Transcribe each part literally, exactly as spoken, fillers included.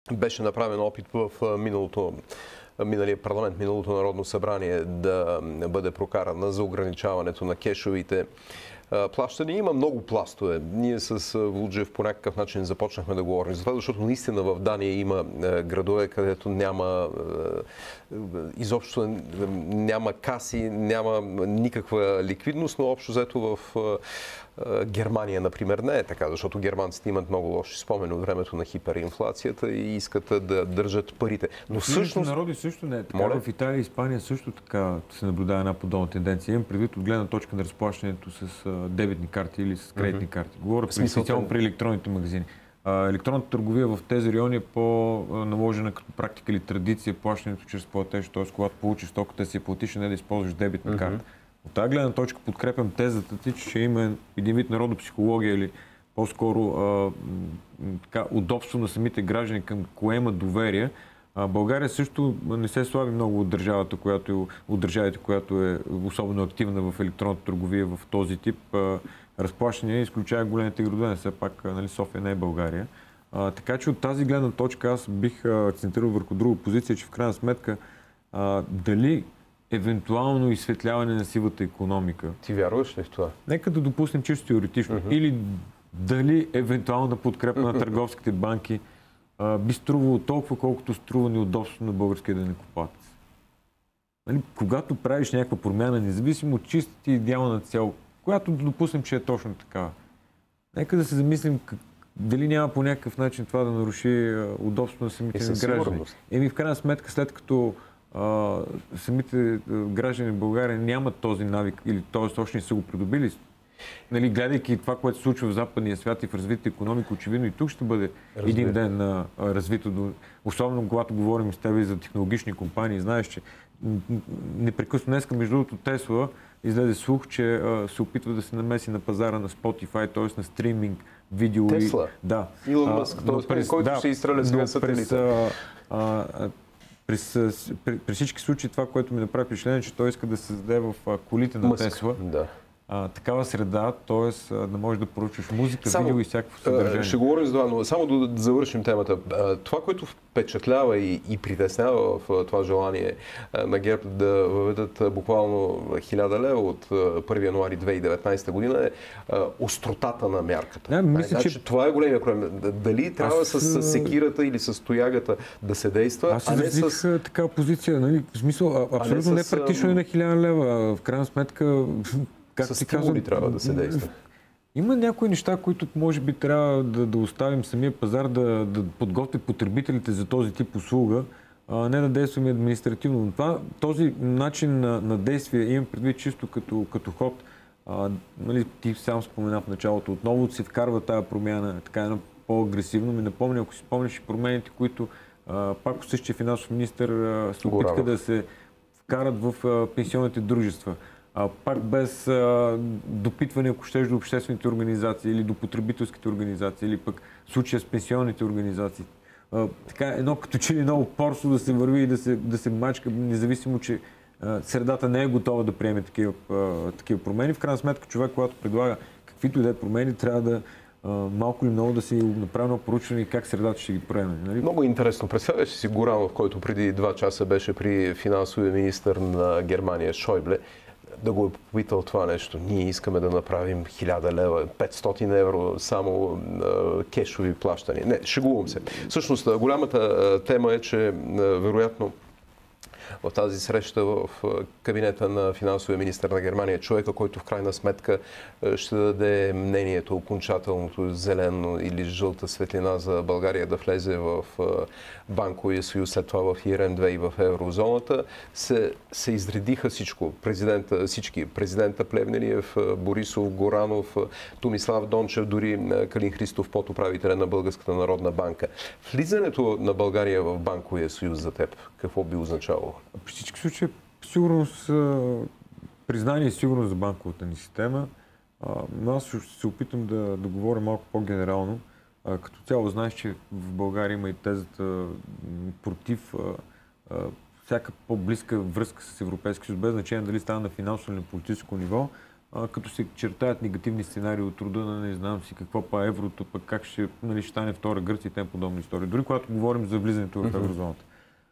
беше направен опит в миналото, миналия парламент, миналото Народно събрание да бъде прокарана за ограничаването на кешовите плащане. Има много пластове. Ние с Вулджев по някакъв начин започнахме да говорим за това, защото наистина в Дания има градове, където няма изобщо няма каси, няма никаква ликвидност, но общо взето в Германия, например, не е така, защото германците имат много лоши спомени от времето на хиперинфлацията и искат да държат парите. Но всъщност... народи също не е така. Моля? В Италия и Испания също така се наблюдава една подобна тенденция. Имам предвид от гледна точка на разплащането с дебитни карти или с кредитни mm-hmm. карти. Говоря специално при електронните магазини. Електронната търговия в тези райони е по-наложена като практика или традиция плащането чрез платеж, т.е. когато получиш стоката си платиш, не да използваш дебитна mm-hmm. карта. От тази гледна точка подкрепям тезата ти, че ще има един вид народопсихология или по-скоро удобство на самите граждани към кое има доверие. А, България също не се слави много от държавата, която, от държавите, която е особено активна в електронната търговия в този тип а, разплащания, изключая големите градове. Все пак нали, София не е България. А, така че от тази гледна точка аз бих акцентирал върху друга позиция, че в крайна сметка а, дали евентуално изсветляване на сивата икономика. Ти вярваш ли в това? Нека да допуснем чисто теоретично. Uh-huh. Или дали евентуална подкрепа на търговските банки а, би струвало толкова, колкото струва неудобство на българския данъкоплатец. Нали, когато правиш някаква промяна, независимо от чистата идеална цел, която да допуснем, че е точно такава. Нека да се замислим как, дали няма по някакъв начин това да наруши а, удобството на самите граждани. Еми в крайна сметка, след като Uh, самите uh, граждани в България нямат този навик или т.е. още не са го придобили. Нали, гледайки това, което се случва в западния свят и в развитите икономика, очевидно и тук ще бъде Разбира. един ден uh, развито. До... Особено когато говорим с теб за технологични компании. Знаеш, че непрекъснато днеска, между другото, Тесла излезе слух, че uh, се опитва да се намеси на пазара на Spotify, т.е. на стриминг, видео. Тесла? И... Да. Илон Мъск, uh, който да, ще изстреля сега сателита. При, при всички случаи това, което ми направи впечатление, че той иска да се създаде в колите на Мъск, Тесла. Да. А, такава среда, т.е. да можеш да поръчаш музика, само, видео и всякакво съдържание. Ще говорим за това, но само да, да завършим темата. Това, което впечатлява и, и притеснява в това желание на ГЕРБ да въведат буквално хиляда лева от първи януари две хиляди и деветнадесета година е остротата на мярката. Да, мисля, значи, че... Това е големия проблем. Дали трябва Аз... с секирата или с тоягата да се действа, Аз а не с... такава позиция. Нали? В смисъл, абсолютно не, с... не практично е на хиляда лева. В крайна сметка... С стимули трябва да се действа. Има някои неща, които може би трябва да, да оставим самия пазар да, да подготви потребителите за този тип услуга, а не да действаме административно. Но това, този начин на, на действие имам предвид чисто като, като ход. А, нали, ти сам спомена в началото. Отново се вкарва тая промяна, така едно по-агресивно. Ми напомня, ако си спомняш промените, които а, пак същия финансов министър а, се опитка да се вкарат в а, пенсионните дружества. А, пак без а, допитване, ако щеш, до обществените организации или до потребителските организации, или пък случая с пенсионните организации. А, така, едно като че ли много порсо да се върви и да се, да се мачка, независимо, че а, средата не е готова да приеме такива, а, такива промени. В крайна сметка, човек, когато предлага каквито и да е промени, трябва да а, малко или много да си направи едно проучване и как средата ще ги приеме. Нали? Много интересно. Представяш си Горанов, който преди два часа беше при финансовия министър на Германия Шойбле, да го е попитал това нещо. Ние искаме да направим хиляда лева, петстотин евро само а, кешови плащания. Не, шегувам се. Всъщност, голямата тема е, че вероятно в тази среща в кабинета на финансовия министър на Германия, човека, който в крайна сметка ще даде мнението, окончателното зелено или жълта светлина за България да влезе в банковия съюз, след това в И Р М две и в еврозоната, се, се изредиха всичко. Президента, всички. Президента Плевнелиев, Борисов, Горанов, Томислав Дончев, дори Калин Христов, подуправителя на Българската народна банка. Влизането на България в банковия съюз за теб, какво би означавало? При всички случаи, сигурност, признание и сигурност за банковата ни система. Но аз ще се опитам да, да говоря малко по-генерално. Като цяло знаеш, че в България има и тезата против всяка по-близка връзка с Европейския съюз, без значение дали става на финансово или на политическо ниво. а, като се чертаят негативни сценарии от рода на не знам си какво па еврото, пък как ще, нали, ще стане втора Гърция и тем подобни истории. Дори когато говорим за влизането в еврозоната.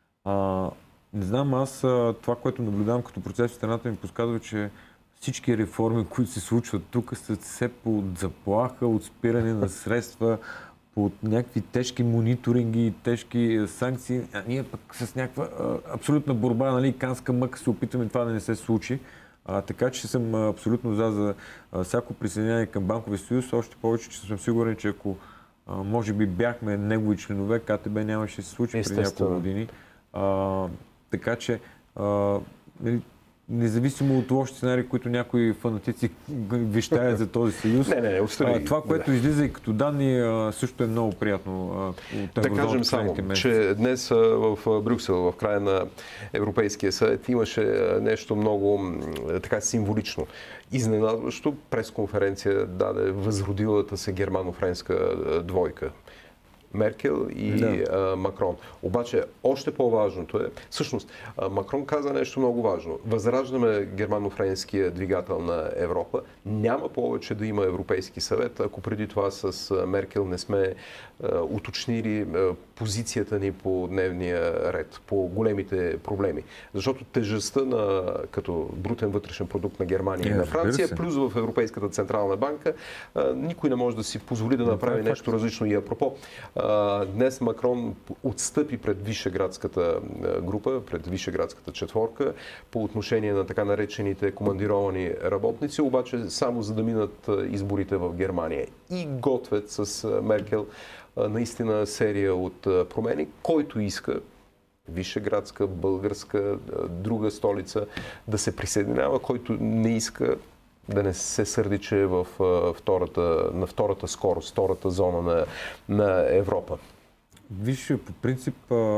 А, не знам, аз това, което наблюдавам като процес в страната ми подсказва, че всички реформи, които се случват тук, са все под заплаха, от спиране на средства, под някакви тежки мониторинги, тежки санкции. А ние пък с някаква а, абсолютна борба, нали, канска мъка се опитаме това да не се случи. А, така че съм абсолютно за, за а, всяко присъединяване към Банковия съюз. Още повече, че съм сигурен, че ако а, може би бяхме негови членове, КТБ нямаше да се случи преди няколко години. А, така че а, нали, независимо от лоши сценарии, които някои фанатици вещаят за този съюз. Не, не, не, а, това, което да. излиза и като данни, а, също е много приятно. А, от да кажем само, че днес в Брюксел, в края на Европейския съвет, имаше нещо много така символично. Изненадващо пресконференция даде възродилата се германо-френска двойка. Меркел и да. а, Макрон. Обаче, още по-важното е, всъщност, а, Макрон каза нещо много важно. Възраждаме германо-френския двигател на Европа. Няма повече да има Европейски съвет, ако преди това с а, Меркел не сме а, уточнили а, позицията ни по дневния ред, по големите проблеми. Защото тежестта на, като брутен вътрешен продукт на Германия и на Франция, плюс в Европейската централна банка, а, никой не може да си позволи да направи да, нещо различно. И апропо, днес Макрон отстъпи пред Вишеградската група, пред Вишеградската четворка по отношение на така наречените командировани работници, обаче само за да минат изборите в Германия. И готвят с Меркел наистина серия от промени, който иска Вишеградска, българска, друга столица да се присъединява, който не иска да не се сърди, че е в втората, на втората скорост, втората зона на, на Европа. Виж, по принцип,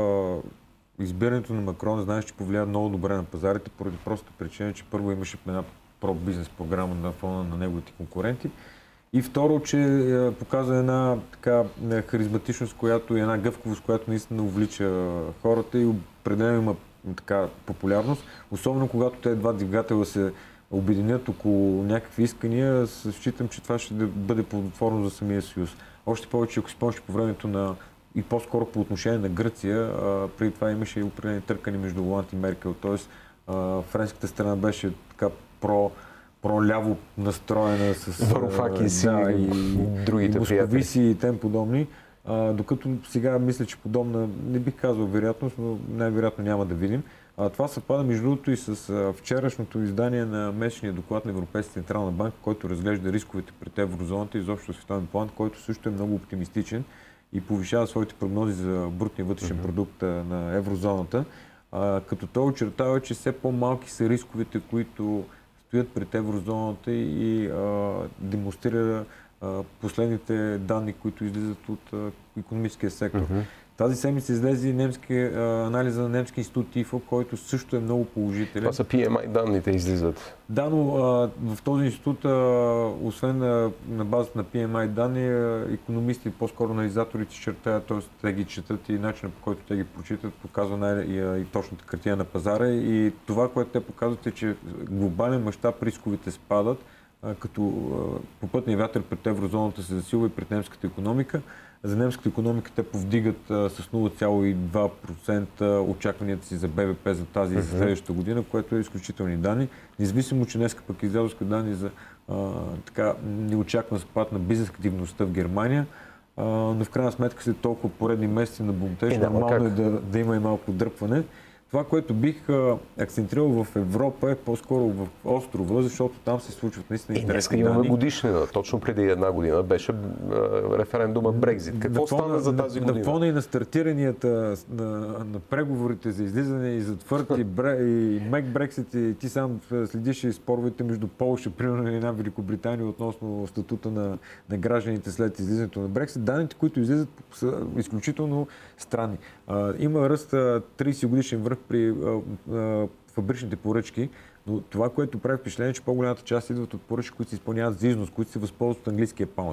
избирането на Макрон, знаеш, че повлия много добре на пазарите, поради простата причина, че първо имаше една про-бизнес програма на фона на неговите конкуренти. И второ, че показва една така харизматичност, която и една гъвковост, която наистина увлича хората и определено има така популярност. Особено когато те два двигателя се обединят около някакви искания, считам, че това ще бъде плодотворно за самия съюз. Още повече, ако спомниш по времето на и по-скоро по отношение на Гърция, а, преди това имаше и определени търкани между Оланд и Меркел. Тоест, а, френската страна беше така про, про-ляво настроена с Варуфакис да, и, и другите и московици и тем подобни. А, докато сега мисля, че подобна, не бих казал вероятност, но най-вероятно няма да видим. А, това съвпада между другото и с а, вчерашното издание на месечния доклад на Европейската централна банка, който разглежда рисковете пред еврозоната и изобщо световен план, който също е много оптимистичен и повишава своите прогнози за брутния вътрешен mm-hmm. продукт на еврозоната, а, като той очертава, че все по-малки са рисковете, които стоят пред еврозоната и а, демонстрира а, последните данни, които излизат от а, икономическия сектор. Mm-hmm. Тази седмица излезе немски, а, анализа на немски институт ИФО, който също е много положителен. Това са Пи Ем Ай данните излизат. Да, но а, в този институт, а, освен а, на базата на Пи Ем Ай данни, а, икономисти, по-скоро анализаторите чертаят, т.е. те ги четат и начинът, по който те ги прочитат, показва най- и, и точната картина на пазара. И това, което те показват е, че глобален мащаб рисковите спадат, а, като а, попътния вятър пред еврозоната се засилва и пред немската икономика. За немската икономика те повдигат а, с нула цяло и две процента очакванията си за Б В П за тази и за следващата година, което е изключителни данни. Независимо, че днес пък излязоха данни за а, така неочакван спад на бизнес активността в Германия, а, но в крайна сметка след толкова поредни месеци на бунтеж, нормално е да, да има и малко дръпване. Това, което бих а, акцентирал в Европа е по-скоро в острова, защото там се случват наистина интересни данни. Днес имаме годишнина. Точно преди една година беше а, референдума Брекзит. Какво фона, стана за тази година? На фона и на стартиранията на, на преговорите за излизане и за твърд и, бре, и мек Брексит, и ти сам следиш и споровете между Полша, примерно и една Великобритания относно статута на, на гражданите след излизането на Брексит. Данните, които излизат, са изключително странни. А, има ръст трийсет годишен връх при а, а, фабричните поръчки, но това, което прави впечатление, е, че по-голямата част идват от поръчки, които се изпълняват за износ, които се възползват от английския паунд.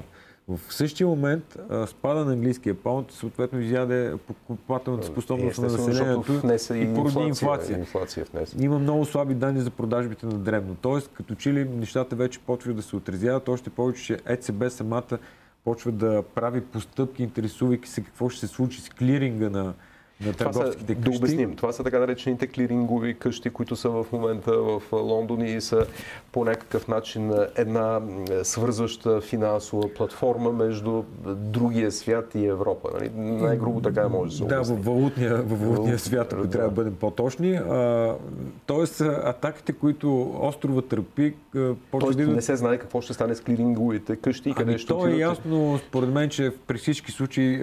В същия момент а, спада на английския паунд, съответно изяде покупателната способност на населението и породи инфлация. инфлация Има много слаби данни за продажбите на дребно. Тоест, като че ли нещата вече почват да се отразяват, още повече, че ЕЦБ самата почва да прави постъпки, интересувайки се какво ще се случи с клиринга на на търговските къщи. Да обясним. Това са така наречените клирингови къщи, които са в момента в Лондон и са по някакъв начин една свързваща финансова платформа между другия свят и Европа. Нали? Най-грубо така може да се обясни. Да, във валутния, във валутния свят, ако да. трябва да бъдем по-точни. А, тоест, атаките, които острова търпи, Тоест, да... не се знае какво ще стане с клиринговите къщи и къде ами ще то е ясно, според мен, че при всички случаи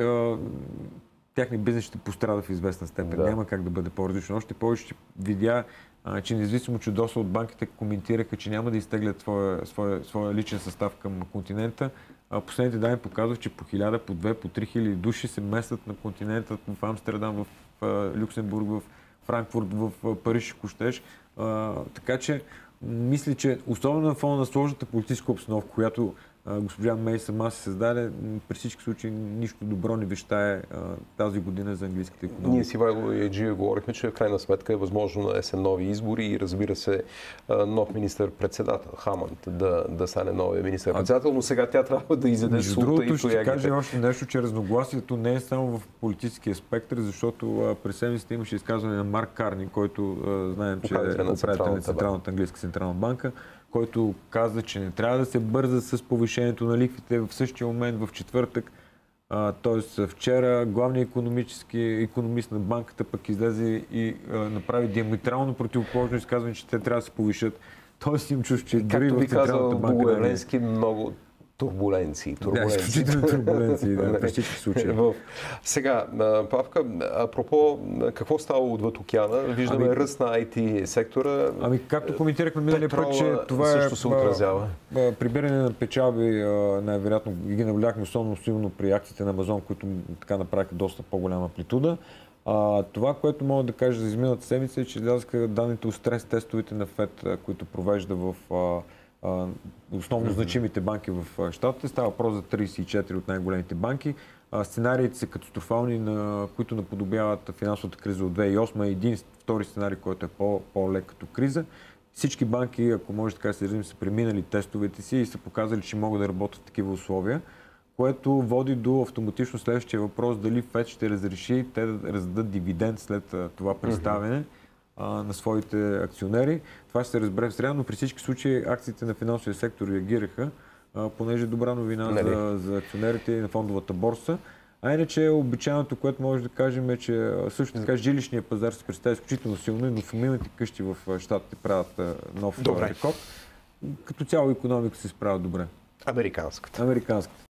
тяхния бизнес ще пострада в известна степен. Да. Няма как да бъде по-различно. Още повече видя, а, че независимо, че доста от банките коментираха, че няма да изтеглят своя, своя, своя личен състав към континента. А последните данни показват, че по хиляда, по две, по три хиляди души се местят на континента в Амстердам, в, в Люксембург, в Франкфурт, в Париж, Кощеж. А, така че мисля, че особено на фона на сложната политическа обстановка, която госпожа Мей сама се създаде, при всички случаи нищо добро не вещае тази година за английската икономика. Ние с Ивайло и Еджия говорихме, че в крайна сметка е възможно на есен нови избори и разбира се нов министър-председател, Хамънд, да, да стане новия министър-председател, но сега тя трябва да изяде султа и тоягите. Ще кажа още нещо, че разногласието не е само в политическия спектър, защото през седмицата имаше изказване на Марк Карни, който знаем, че е управител на Централната английска централна банка, който каза, че не трябва да се бърза с повишението на лихвите. В същия момент, в четвъртък, т.е. вчера, главният икономически икономист на банката пък излезе и а, направи диаметрално противоположно изказване, че те трябва да се повишат. Тоест им чуш, че дори в Централната банка... Както би казал много турбуленции. турбуленции. Да, изключително турбуленции, да, при всички случаи. Сега, Павка, апропо, какво става отвъд океана? Виждаме ами, ръст на ай ти сектора. Ами, както коментирахме миналия път, че това е се отразява. Прибиране на печалби, най-вероятно ги наблюдахме особено силно при акциите на Амазон, които така направиха доста по-голяма амплитуда. А, това, което мога да кажа за изминалата седмица е, че излязаха данните от стрес-тестовете на ФЕД, които провежда в а, основно значимите банки в щатите. Става въпрос за тридесет и четири от най-големите банки. А, сценариите са катастрофални, на които наподобяват финансовата криза от две хиляди и осма. Един втори сценарий, който е по- по-лек като криза. Всички банки, ако може така да се изразим, са преминали тестовете си и са показали, че могат да работят в такива условия, което води до автоматично следващия въпрос дали ФЕД ще разреши те да раздадат дивиденд след това представяне на своите акционери. Това ще се разбере в среда, но при всички случаи акциите на финансовия сектор реагираха, понеже е добра новина за, за акционерите и на фондовата борса. А иначе обичайното, което може да кажем е, че също така жилищния пазар се представя изключително силно и многофамилните къщи в щатите правят нов рекорд. Като цяло икономика се справя добре. Американската. Американската.